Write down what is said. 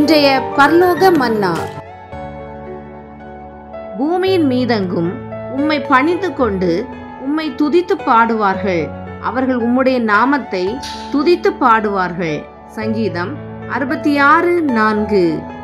இன்றைய பரலோக மன்னா. பூமியின் மீதெங்கும் உம்மை பணிந்து கொண்டு உம்மை துதித்து பாடுவார்கள். அவர்கள் உம்முடைய நாமத்தை துதித்து பாடுவார்கள். சங்கீதம் 66:4.